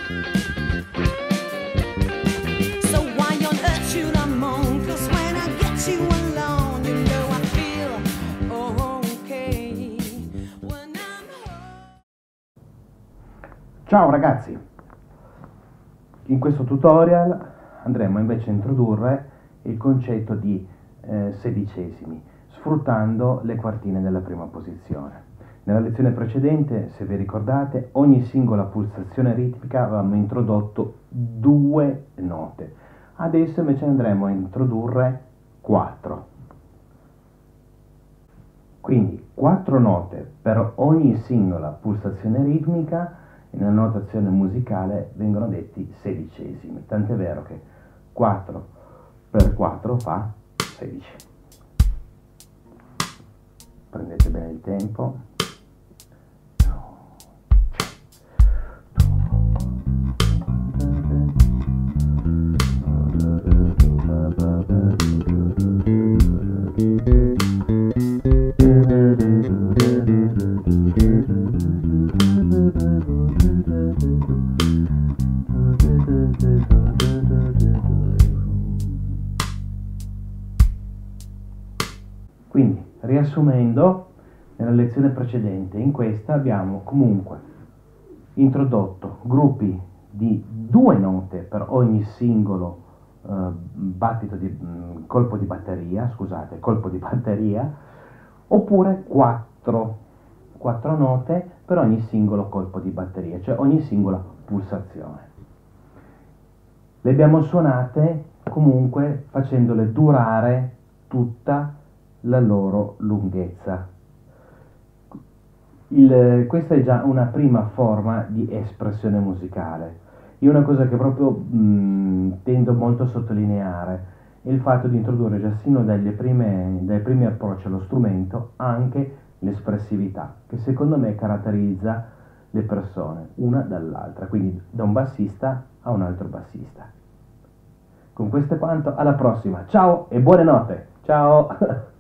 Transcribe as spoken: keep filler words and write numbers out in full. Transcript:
So why on earth should I moan? 'Cause when I get you alone, you know I feel okay. When I'm home. Ciao ragazzi! In questo tutorial andremo invece a introdurre il concetto di eh, sedicesimi, sfruttando le quartine della prima posizione. Nella lezione precedente, se vi ricordate, ogni singola pulsazione ritmica avevamo introdotto due note. Adesso invece andremo a introdurre quattro. Quindi quattro note per ogni singola pulsazione ritmica. Nella notazione musicale vengono detti sedicesimi, tant'è vero che quattro per quattro fa sedici. Prendete bene il tempo. Quindi, riassumendo, nella lezione precedente, in questa abbiamo comunque introdotto gruppi di due note per ogni singolo eh, battito di mh, colpo di batteria, scusate, colpo di batteria, oppure quattro, quattro note per ogni singolo colpo di batteria, cioè ogni singola pulsazione. Le abbiamo suonate comunque facendole durare tutta la loro lunghezza. Il, questa è già una prima forma di espressione musicale. Io una cosa che proprio mh, tendo molto a sottolineare è il fatto di introdurre già sino dalle prime, dai primi approcci allo strumento anche l'espressività, che secondo me caratterizza le persone una dall'altra, quindi da un bassista a un altro bassista. Con questo è quanto, alla prossima, ciao e buonanotte, ciao!